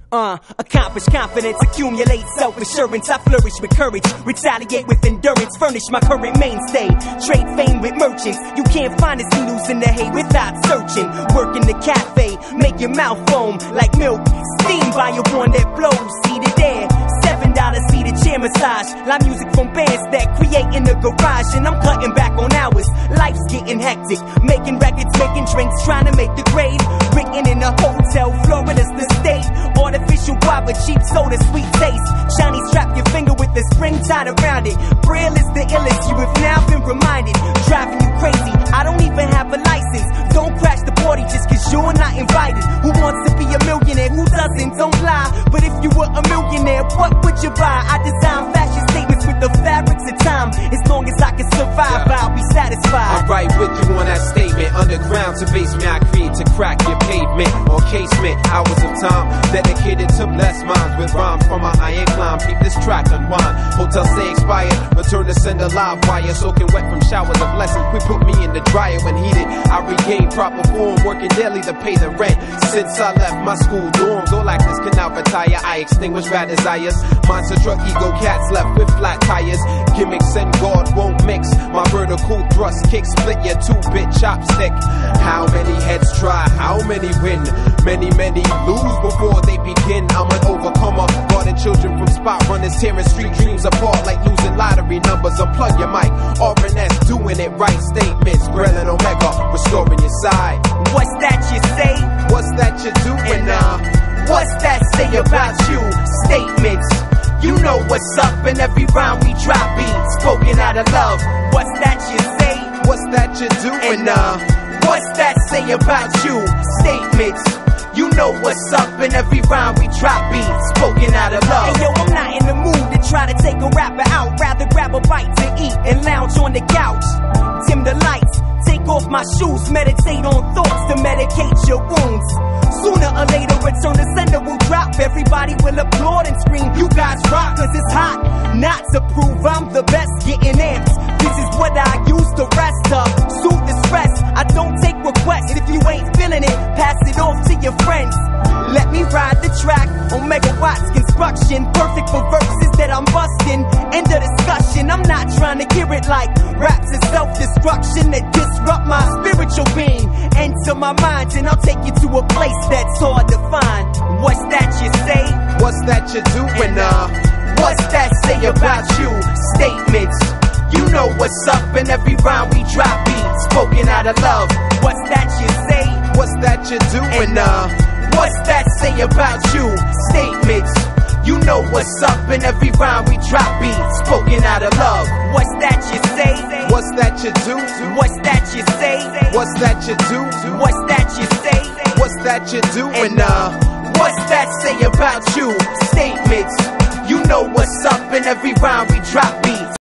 Accomplish confidence, accumulate self-assurance. I flourish with courage, retaliate with endurance. Furnish my current mainstay, trade fame with merchants. You can't find us news in the hay without searching. Work in the cafe, make your mouth foam like milk. Steam by your one that blows, seated there. $7 seated chair massage. Live music from bands that create in the garage. And I'm cutting back on hours, life's getting hectic. Making records, making drinks, trying to make the grade. Written in a hotel, Florida's the state. Artificial guava, cheap soda, sweet taste. Shiny strap your finger with the spring tied around it. Braille is the illest, you have now been reminded. Driving you crazy, I don't even have a license. Don't crash the party just cause you're not invited. Who wants to be a millionaire? Who doesn't? Don't lie. But if you were a millionaire, what would you buy? I design fashion statements with the fabrics of time. As long as I can survive, I'll be satisfied. I'm right with you on that statement. Underground to basement, I create to crack your pavement or casement. Hours of time dedicated to bless minds with rhymes from my iron climb. Keep this track unwind. Hotel stay expired. Return to send a live wire. Soaking wet from showers of blessings. We put me in the dryer when heated. I regain proper form. Working daily to pay the rent. Since I left my school dorms, all actors can now retire. I extinguish bad desires. Monster truck ego cats left with flat tires. Gimmicks and God won't mix. My vertical thrust kick split your 2-bit chopstick. How many heads try? How many win? Many lose before they begin. I'm an overcomer, guarding children from spot runners, tearing street dreams apart like losing lottery numbers. Unplug your mic, RNS doing it right. Statements, Grelin Omega, restoring your side. What's that you say? What's that you doing now? What's that say about you? Statements. You know what's up in every rhyme we drop beats spoken out of love. What's that you say? What's that you doing now? What's that say about you? Statements. You know what's up in every rhyme we drop beats spoken out of love. Hey yo, I'm not in the mood to try to take a rapper out. Rather grab a bite to eat and lounge on the couch. Dim the lights, take off my shoes, meditate on thoughts to medicate your wounds. Sooner or later, return to sender will drop. Everybody will applaud and scream, you guys rock, cause it's hot. Not to prove I'm the best, getting amped. This is what I use to rest up, soothe the stress. I don't take requests. If you ain't feeling it, pass it off to your friends. Let me ride the track on megawatts construction. Perfect for verses that I'm busting. End of discussion, I'm not trying to hear it like raps is self-destruction that disrupt my spiritual being. Enter my mind and I'll take you to a place that's hard to find. What's that you say? What's that you doing now? What's that say about you? Statements. You know what's up in every rhyme we drop beats spoken out of love. What's that you say? What's that you doing now? What's that say about you? Statements. You know what's up in every rhyme we drop beats spoken out of love. What's that you say? What's that you do? What's that you say? What's that you do? What's that you say? What's that you doing now? What's that say about you? Statements. You know what's up in every rhyme we drop beats